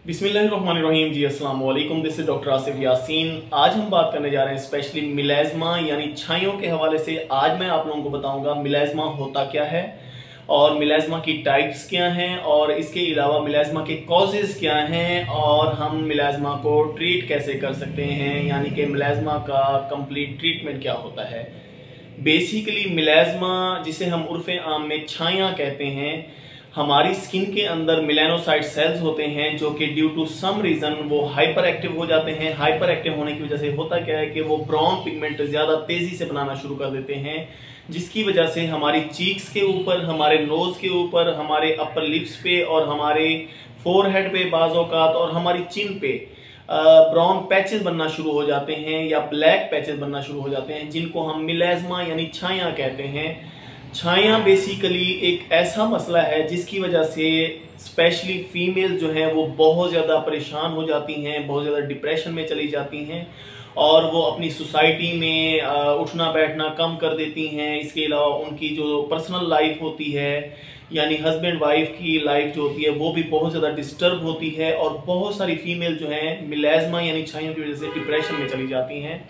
बिस्मिल्लाहिर्रहमानिर्रहीम जी, अस्सलाम वालेकुम। This is doctor Asif Yasin. आज हम बात करने जा रहे हैं स्पेशली मिलेज़मा यानी छाइयों के हवाले से। आज मैं आप लोगों को बताऊंगा मिलेज़मा होता क्या है और मिलेज़मा की टाइप्स क्या हैं और इसके अलावा मिलेज़मा के कॉजेज़ क्या हैं और हम मिलेज़मा को ट्रीट कैसे कर सकते हैं, यानी कि मिलेज़मा का कंप्लीट ट्रीटमेंट क्या होता है। बेसिकली मिलेज़मा, जिसे हम उर्फ़े आम में छाइयाँ कहते हैं, हमारी स्किन के अंदर मेलानोसाइट सेल्स होते हैं जो कि ड्यू टू सम रीज़न वो हाइपर एक्टिव हो जाते हैं। हाइपर एक्टिव होने की वजह से होता क्या है कि वो ब्राउन पिगमेंट ज़्यादा तेज़ी से बनाना शुरू कर देते हैं, जिसकी वजह से हमारी चीक्स के ऊपर, हमारे नोज़ के ऊपर, हमारे अपर लिप्स पे और हमारे फोरहेड पे बाज़ औक़ात और हमारी चिन पे ब्राउन पैचेस बनना शुरू हो जाते हैं या ब्लैक पैचेस बनना शुरू हो जाते हैं, जिनको हम मिलेज़मा यानी छाइयाँ कहते हैं। छाइयाँ बेसिकली एक ऐसा मसला है जिसकी वजह से स्पेशली फीमेल जो हैं वो बहुत ज़्यादा परेशान हो जाती हैं, बहुत ज़्यादा डिप्रेशन में चली जाती हैं और वो अपनी सोसाइटी में उठना बैठना कम कर देती हैं। इसके अलावा उनकी जो पर्सनल लाइफ होती है यानी हस्बैंड वाइफ की लाइफ जो होती है वो भी बहुत ज़्यादा डिस्टर्ब होती है और बहुत सारी फीमेल जो हैं मिलेज़मा यानी छाइयों की वजह से डिप्रेशन में चली जाती हैं।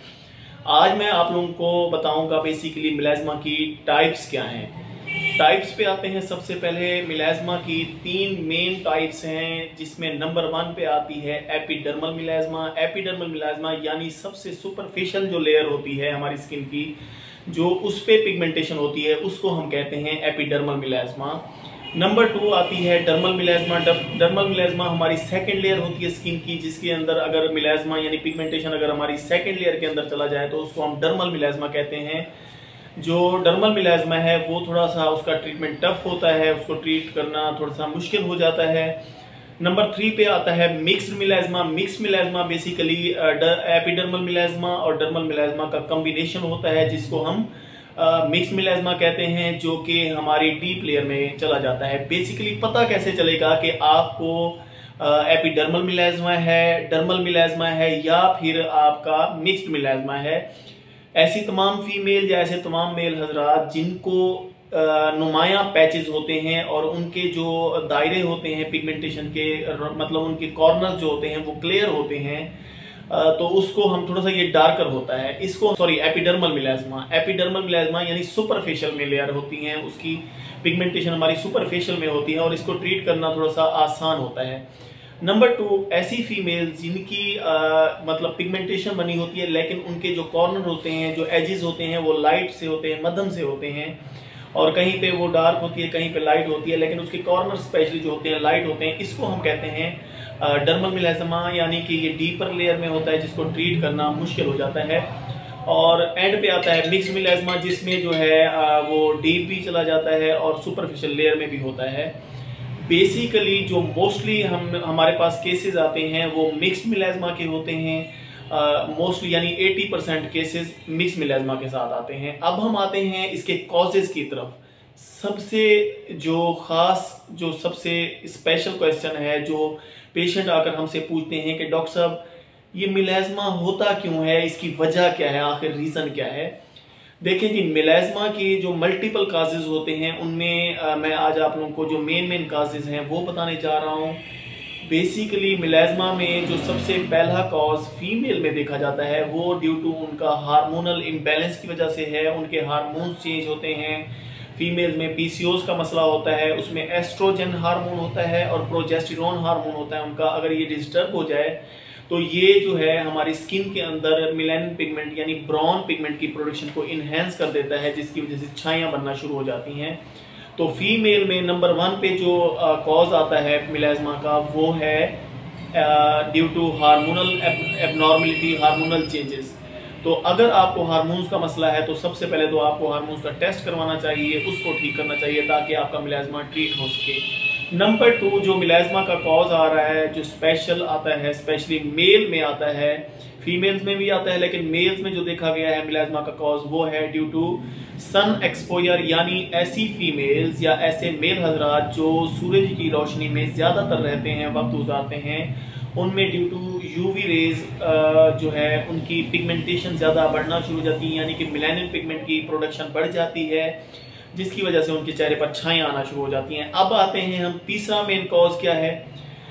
आज मैं आप लोगों को बताऊंगा बेसिकली मिलेज़मा की टाइप्स क्या हैं। टाइप्स पे आते हैं। सबसे पहले मिलेज़मा की 3 मेन टाइप्स हैं, जिसमें नंबर 1 पे आती है एपिडर्मल मिलेज़मा। एपिडर्मल मिलेज़मा यानी सबसे सुपरफिशियल जो लेयर होती है हमारी स्किन की, जो उस पे पिगमेंटेशन होती है, उसको हम कहते हैं एपिडर्मल मिलेज़मा। नंबर 2 आती है डर्मल मिलेज़मा। डर्मल मिलेज़मा हमारी सेकंड लेयर होती है स्किन की, जिसके अंदर अगर मिलेज़मा यानी पिगमेंटेशन अगर हमारी सेकंड लेयर के अंदर चला जाए तो उसको हम डर्मल मिलेज़मा कहते हैं। जो डर्मल मिलेज़मा है वो थोड़ा सा उसका ट्रीटमेंट टफ होता है, उसको ट्रीट करना थोड़ा सा मुश्किल हो जाता है। नंबर 3 पे आता है mixed melasma. Mixed melasma basically epidermal melasma और डर्मल मिलेज़मा का कॉम्बिनेशन होता है, जिसको हम मिक्स मिलेज़मा कहते हैं, जो कि हमारी डीप लेयर में चला जाता है। बेसिकली पता कैसे चलेगा कि आपको एपिडर्मल मिलेज़मा है, डर्मल मिलेज़मा है या फिर आपका मिक्स्ड मिलेज़मा है। ऐसी तमाम फीमेल या ऐसे तमाम मेल हजरात जिनको नुमायां पैचेस होते हैं और उनके जो दायरे होते हैं पिगमेंटेशन के, मतलब उनके कॉर्नर्स जो होते हैं वो क्लियर होते हैं, तो उसको हम थोड़ा सा ये डार्कर होता है, इसको एपिडर्मल मिलेज़मा। एपिडर्मल मिलेज़मा यानी सुपरफिशियल में लेयर होती हैं, उसकी पिगमेंटेशन हमारी सुपरफिशियल में होती है और इसको ट्रीट करना थोड़ा सा आसान होता है। नंबर 2 ऐसी फीमेल जिनकी मतलब पिगमेंटेशन बनी होती है लेकिन उनके जो कॉर्नर होते हैं, जो एजेस होते हैं वो लाइट से होते हैं, मध्यम से होते हैं और कहीं पे वो डार्क होती है, कहीं पे लाइट होती है, लेकिन उसके कॉर्नर स्पेशली जो होते हैं लाइट होते हैं। इसको हम कहते हैं डर्मल मिलेज़मा, यानी कि ये डीपर लेयर में होता है, जिसको ट्रीट करना मुश्किल हो जाता है। और एंड पे आता है मिक्स मिलेज़मा, जिसमें जो है वो डीप भी चला जाता है और सुपरफिशियल लेयर में भी होता है। बेसिकली जो मोस्टली हमारे पास केसेस आते हैं वो मिक्स मिलेज़मा के होते हैं। मोस्टली यानी 80% केसेस मिक्स मिलेज़मा के साथ आते हैं। अब हम आते हैं इसके कॉजेज़ की तरफ। सबसे जो ख़ास, जो सबसे स्पेशल क्वेश्चन है जो पेशेंट आकर हमसे पूछते हैं कि डॉक्टर साहब ये मिलेज़मा होता क्यों है, इसकी वजह क्या है, आखिर रीज़न क्या है। देखें जी, मिलेज़मा के जो मल्टीपल काजेज़ होते हैं उनमें मैं आज आप लोगों को जो मेन काजेज़ हैं वो बताने जा रहा हूँ। बेसिकली मिलेज़मा में जो सबसे पहला कॉज फीमेल में देखा जाता है वो ड्यू टू उनका हार्मोनल इम्बैलेंस की वजह से है। उनके हार्मोन्स चेंज होते हैं। फीमेल में पीसीओएस का मसला होता है, उसमें एस्ट्रोजन हार्मोन होता है और प्रोजेस्टेरोन हार्मोन होता है उनका। अगर ये डिस्टर्ब हो जाए तो ये जो है हमारी स्किन के अंदर मेलानिन पिगमेंट यानी ब्राउन पिगमेंट की प्रोडक्शन को इन्हेंस कर देता है, जिसकी वजह से छाइयाँ बनना शुरू हो जाती हैं। तो फीमेल में नंबर 1 पे जो कॉज आता है मिलेज़मा का वो है due to hormonal abnormality, hormonal changes. तो अगर आपको हार्मोन्स का मसला है तो सबसे पहले तो आपको हार्मोन्स का टेस्ट करवाना चाहिए, उसको ठीक करना चाहिए ताकि आपका मिलेज़मा ट्रीट हो सके। नंबर 2 जो मिलेज़मा का कॉज आ रहा है, जो स्पेशल आता है, स्पेशली मेल में आता है, फीमेल्स में भी आता है लेकिन मेल्स में जो देखा गया है मिलेज़मा का कॉज वो है ड्यू टू सन एक्सपोजर। यानी ऐसी फीमेल्स या ऐसे मेल हजरात जो सूरज की रोशनी में ज़्यादातर रहते हैं, वक्त गुजारते हैं, उनमें ड्यू टू यूवी रेज जो है उनकी पिगमेंटेशन ज़्यादा बढ़ना शुरू हो जाती है, यानी कि मेलानिन पिगमेंट की प्रोडक्शन बढ़ जाती है, जिसकी वजह से उनके चेहरे पर छाइयाँ आना शुरू हो जाती हैं। अब आते हैं हम तीसरा मेन कॉज क्या है।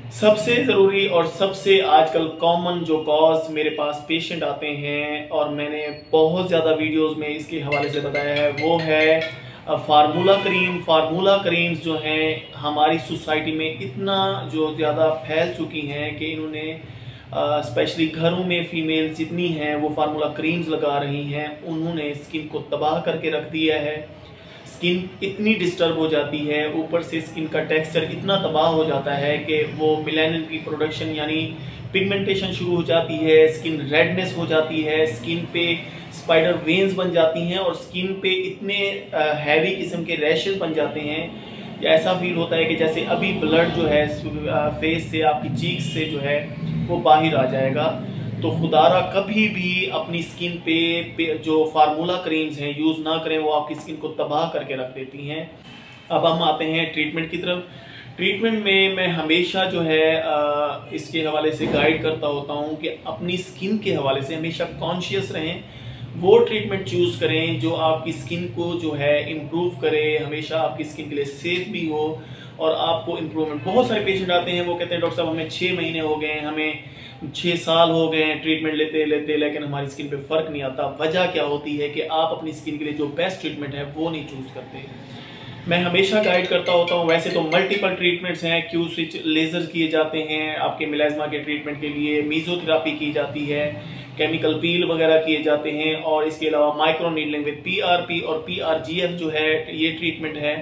सबसे ज़रूरी और सबसे आजकल कॉमन जो कॉज मेरे पास पेशेंट आते हैं और मैंने बहुत ज़्यादा वीडियोस में इसके हवाले से बताया है, वो है फार्मूला क्रीम। फार्मूला क्रीम्स जो हैं हमारी सोसाइटी में इतना जो ज़्यादा फैल चुकी हैं कि इन्होंने स्पेशली घरों में फीमेल्स जितनी हैं वो फार्मूला क्रीम्स लगा रही हैं, उन्होंने स्किन को तबाह करके रख दिया है। स्किन इतनी डिस्टर्ब हो जाती है, ऊपर से स्किन का टेक्सचर इतना तबाह हो जाता है कि वो मेलानिन की प्रोडक्शन यानी पिगमेंटेशन शुरू हो जाती है, स्किन रेडनेस हो जाती है, स्किन पे स्पाइडर वेन्स बन जाती हैं और स्किन पे इतने हैवी किस्म के रैशेस बन जाते हैं। ऐसा फील होता है कि जैसे अभी ब्लड जो है फेस से, आपकी चीक्स से जो है वो बाहर आ जाएगा। तो खुदारा कभी भी अपनी स्किन पे जो फार्मूला क्रीम्स हैं यूज़ ना करें, वो आपकी स्किन को तबाह करके रख देती हैं। अब हम आते हैं ट्रीटमेंट की तरफ। ट्रीटमेंट में मैं हमेशा जो है इसके हवाले से गाइड करता होता हूँ कि अपनी स्किन के हवाले से हमेशा कॉन्शियस रहें, वो ट्रीटमेंट चूज़ करें जो आपकी स्किन को जो है इम्प्रूव करे, हमेशा आपकी स्किन के लिए सेफ भी हो और आपको इम्प्रूवमेंट। बहुत सारे पेशेंट आते हैं वो कहते हैं डॉक्टर साहब हमें 6 महीने हो गए, हमें 6 साल हो गए हैं ट्रीटमेंट लेते लेते, लेकिन हमारी स्किन पे फ़र्क नहीं आता। वजह क्या होती है कि आप अपनी स्किन के लिए जो बेस्ट ट्रीटमेंट है वो नहीं चूज़ करते। मैं हमेशा गाइड करता होता हूँ, वैसे तो मल्टीपल ट्रीटमेंट्स हैं, क्यू स्विच लेजर किए जाते हैं आपके मिलेज़मा के ट्रीटमेंट के लिए, मीजोथेरापी की जाती है, केमिकल पील वगैरह किए जाते हैं और इसके अलावा माइक्रो नीडलिंग विद पीआरपी और पीआरजीएफ जो है ये ट्रीटमेंट है।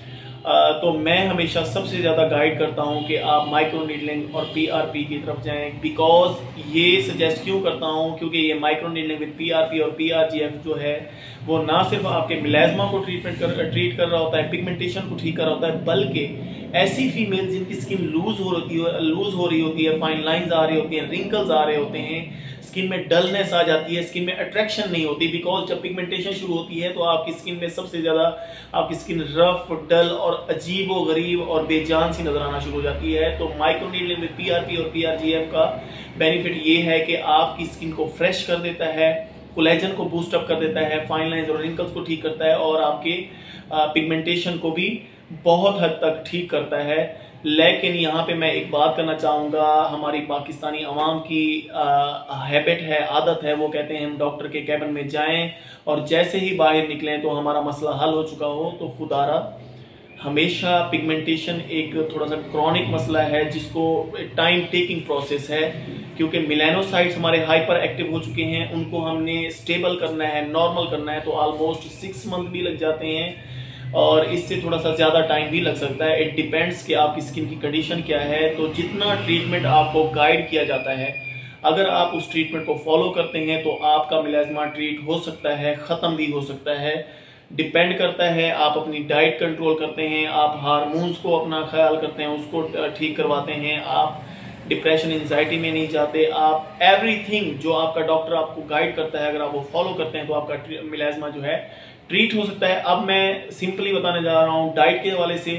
तो मैं हमेशा सबसे ज़्यादा गाइड करता हूँ कि आप माइक्रो नीडलिंग और पीआरपी की तरफ जाएं। बिकॉज ये सजेस्ट क्यों करता हूँ, क्योंकि ये माइक्रो नीडलिंग विद पीआरपी और पीआरजीएफ जो है वो ना सिर्फ आपके मिलेज़मा को ट्रीट कर रहा होता है, पिगमेंटेशन को ठीक कर रहा होता है, बल्कि ऐसी फीमेल जिनकी स्किन लूज हो रही होती है, फाइन लाइंस आ रही होती हैं, रिंकल्स आ रहे होते हैं, स्किन में डलनेस आ जाती है, स्किन में अट्रैक्शन नहीं होती। बिकॉज जब पिगमेंटेशन शुरू होती है तो आपकी स्किन में सबसे ज़्यादा आपकी स्किन रफ, डल और अजीब व गरीब और बेजान सी नजर आना शुरू हो जाती है। तो माइक्रो नीडलिंग विद पीआरपी और पीआरजीएफ का बेनिफिट ये है कि आपकी स्किन को फ्रेश कर देता है, कोलेजन को बूस्ट अप कर देता है, फाइन लाइंस और रिंकल्स को ठीक करता है और आपके पिगमेंटेशन को भी बहुत हद तक ठीक करता है। लेकिन यहाँ पे मैं एक बात करना चाहूँगा, हमारी पाकिस्तानी अवाम की हैबिट है, आदत है, वो कहते हैं हम डॉक्टर के कैबिन में जाएं और जैसे ही बाहर निकलें तो हमारा मसला हल हो चुका हो। तो खुदारा हमेशा पिगमेंटेशन एक थोड़ा सा क्रॉनिक मसला है जिसको टाइम टेकिंग प्रोसेस है, क्योंकि मेलानोसाइट्स हमारे हाइपर एक्टिव हो चुके हैं, उनको हमने स्टेबल करना है, नॉर्मल करना है, तो ऑलमोस्ट 6 मंथ भी लग जाते हैं और इससे थोड़ा सा ज़्यादा टाइम भी लग सकता है। इट डिपेंड्स कि आपकी स्किन की कंडीशन क्या है। तो जितना ट्रीटमेंट आपको गाइड किया जाता है, अगर आप उस ट्रीटमेंट को फॉलो करते हैं तो आपका मिलेज़मा ट्रीट हो सकता है, ख़त्म भी हो सकता है। डिपेंड करता है आप अपनी डाइट कंट्रोल करते हैं, आप हार्मोन्स को अपना ख्याल करते हैं, उसको ठीक करवाते हैं, आप डिप्रेशन एंजाइटी में नहीं जाते, आप एवरीथिंग जो आपका डॉक्टर आपको गाइड करता है अगर आप वो फॉलो करते हैं तो आपका मिलेज़मा जो है ट्रीट हो सकता है। अब मैं सिंपली बताने जा रहा हूँ डाइट के हवाले से।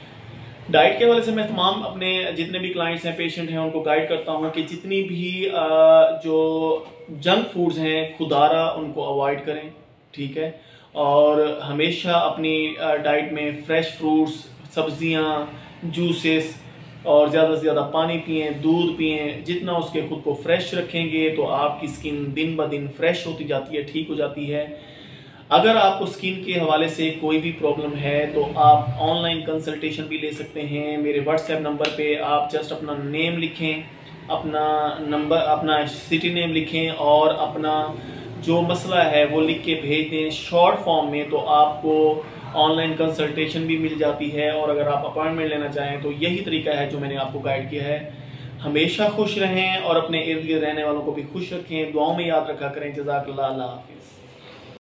मैं तमाम अपने जितने भी क्लाइंट्स हैं, पेशेंट हैं, उनको गाइड करता हूँ कि जितनी भी जो जंक फूड्स हैं खुदारा उनको अवॉइड करें, ठीक है, और हमेशा अपनी डाइट में फ्रेश फ्रूट्स, सब्जियाँ, जूसेस और ज़्यादा से ज़्यादा पानी पिएं, दूध पिएं। जितना उसके खुद को फ्रेश रखेंगे तो आपकी स्किन दिन ब दिन फ्रेश होती जाती है, ठीक हो जाती है। अगर आपको स्किन के हवाले से कोई भी प्रॉब्लम है तो आप ऑनलाइन कंसल्टेशन भी ले सकते हैं। मेरे व्हाट्सएप नंबर पे आप जस्ट अपना नेम लिखें, अपना नंबर, अपना सिटी नेम लिखें और अपना जो मसला है वो लिख के भेज दें शॉर्ट फॉर्म में, तो आपको ऑनलाइन कंसल्टेशन भी मिल जाती है। और अगर आप अपॉइंटमेंट लेना चाहें तो यही तरीका है जो मैंने आपको गाइड किया है। हमेशा खुश रहें और अपने इर्द गिर्द रहने वालों को भी खुश रखें, दुआओं में याद रखा करें। जज़ाकल्लाह, अल्लाह हाफिज़।